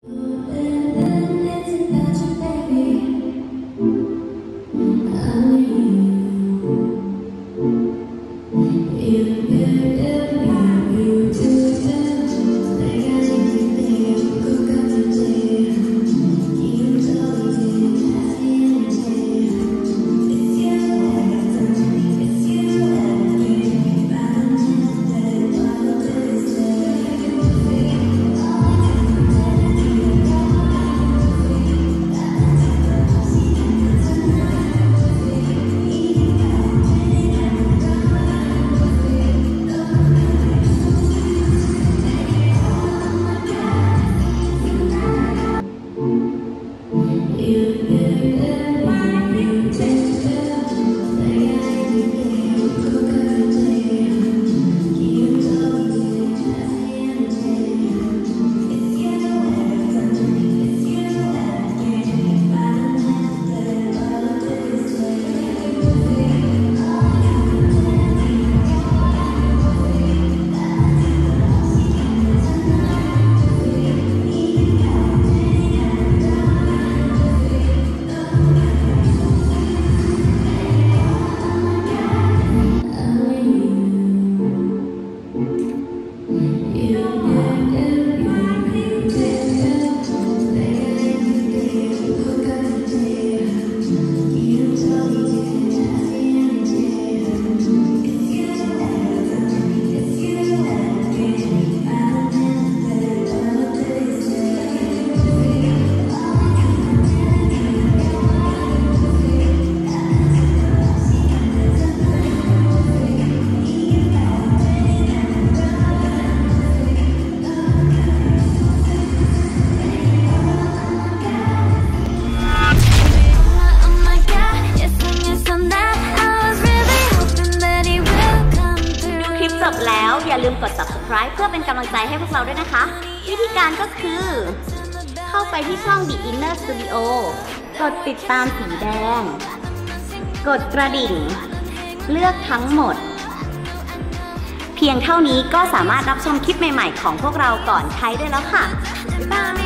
แล้วอย่าลืมกด subscribe เพื่อเป็นกำลังใจให้พวกเราด้วยนะคะวิธีการก็คือเข้าไปที่ช่อง The Inner Studio กดติดตามสีแดงกดกระดิ่งเลือกทั้งหมดเพียงเท่านี้ก็สามารถรับชมคลิปใหม่ๆของพวกเราก่อนใครได้แล้วค่ะบ๊ายบาย